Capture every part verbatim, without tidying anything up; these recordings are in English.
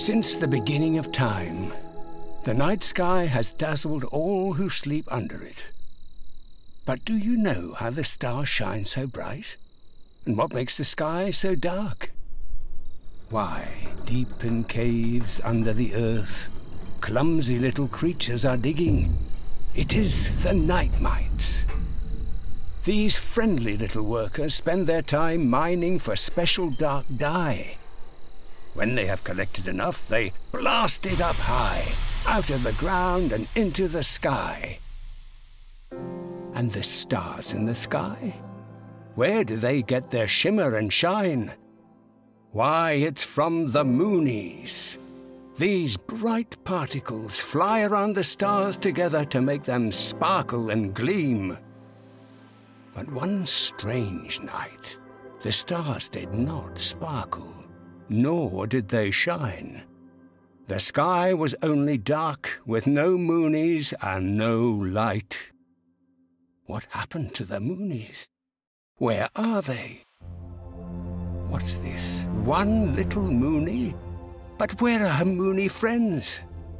Since the beginning of time, the night sky has dazzled all who sleep under it. But do you know how the stars shine so bright? And what makes the sky so dark? Why, deep in caves under the earth, clumsy little creatures are digging. It is the night mites. These friendly little workers spend their time mining for special dark dye. When they have collected enough, they blast it up high, out of the ground and into the sky. And the stars in the sky? Where do they get their shimmer and shine? Why, it's from the moonies. These bright particles fly around the stars together to make them sparkle and gleam. But one strange night, the stars did not sparkle, nor did they shine. The sky was only dark, with no moonies and no light. What happened to the moonies? Where are they? What's this? One little moonie? But where are her moonie friends?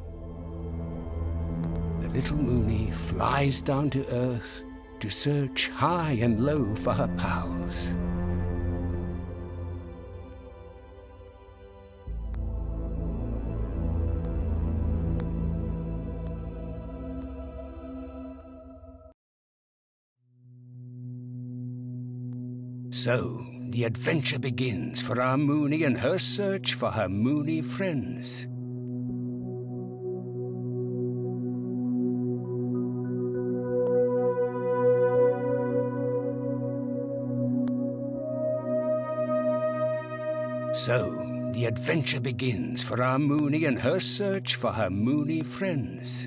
The little moonie flies down to earth to search high and low for her pals. So, the adventure begins for our moonie and her search for her moonie friends. So, the adventure begins for our moonie and her search for her moonie friends.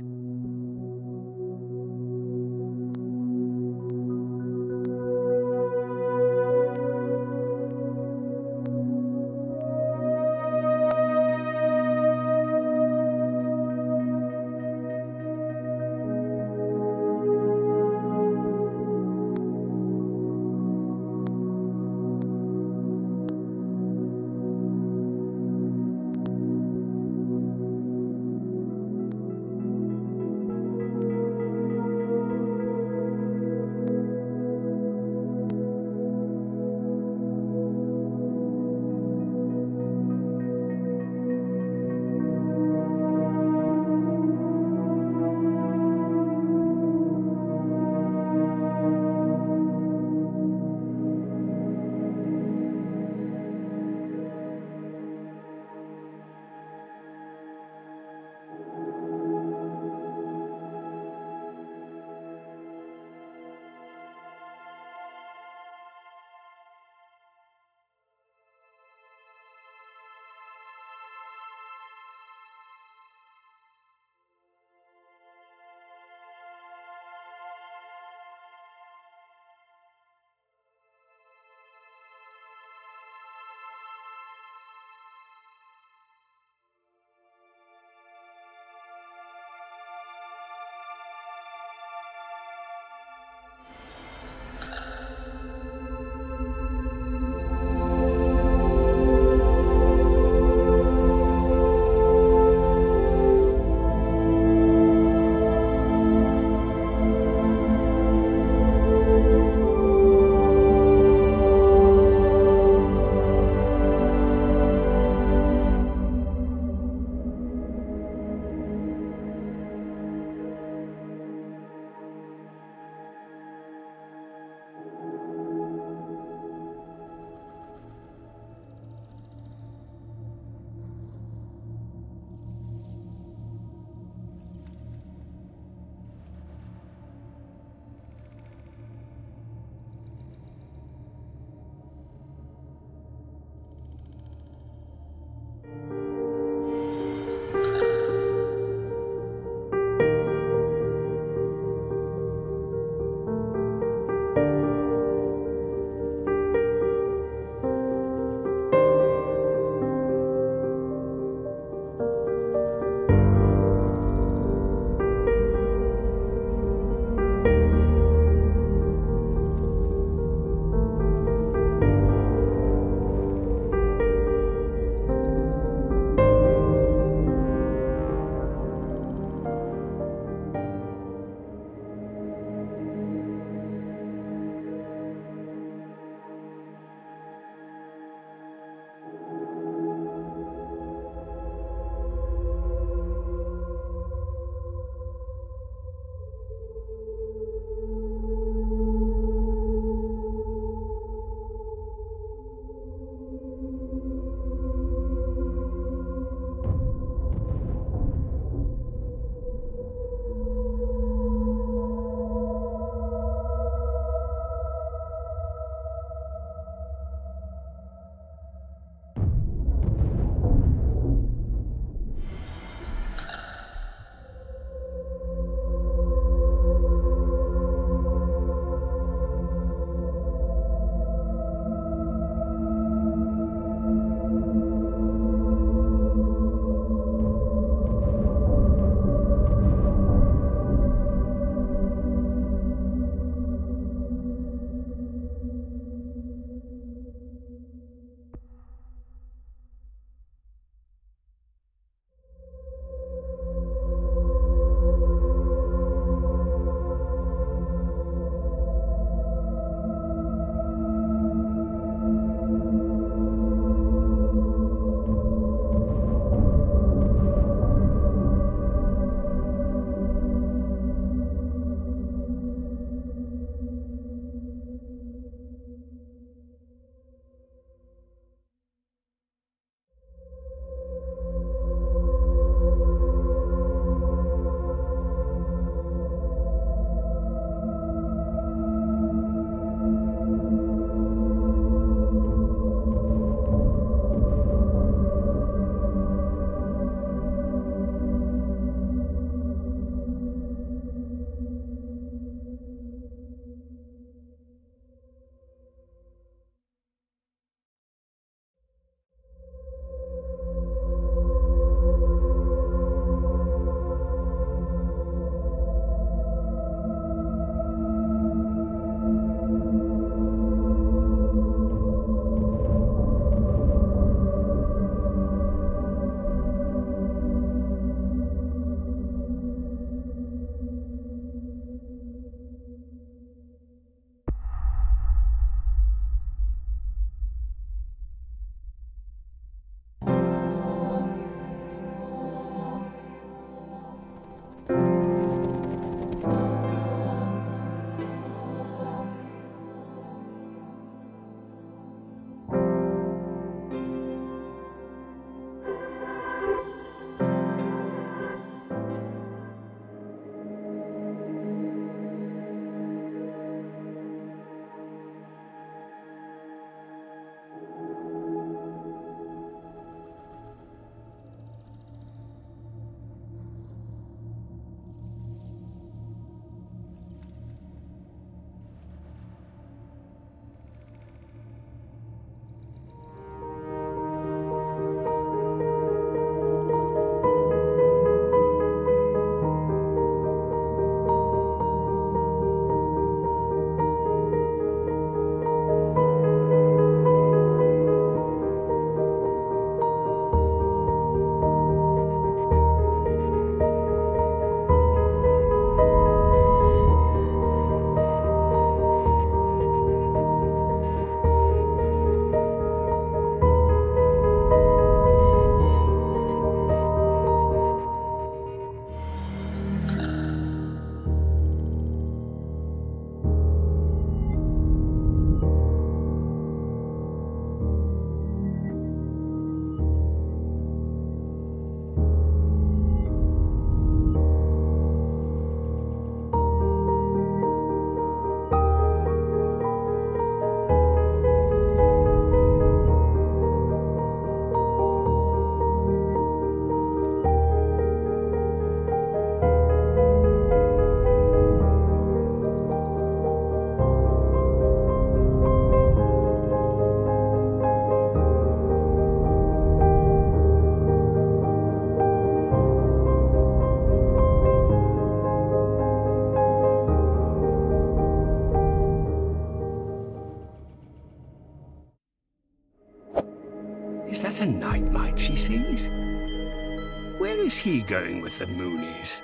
a night mite she sees. Where is he going with the Moonies?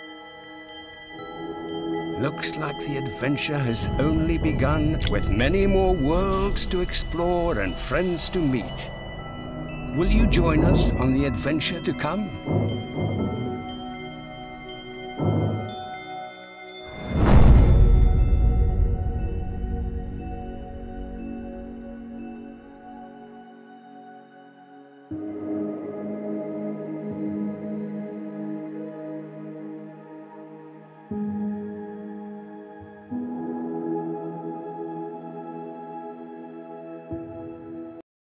Looks like the adventure has only begun, with many more worlds to explore and friends to meet. Will you join us on the adventure to come?